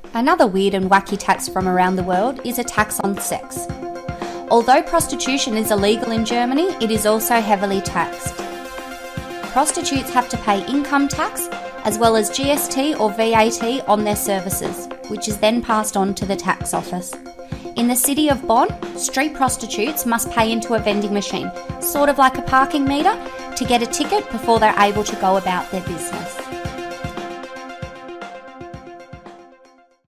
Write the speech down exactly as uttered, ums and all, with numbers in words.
Another weird and wacky tax from around the world is a tax on sex. Although prostitution is illegal in Germany, it is also heavily taxed. Prostitutes have to pay income tax as well as G S T or V A T on their services, which is then passed on to the tax office. In the city of Bonn, street prostitutes must pay into a vending machine, sort of like a parking meter, to get a ticket before they're able to go about their business.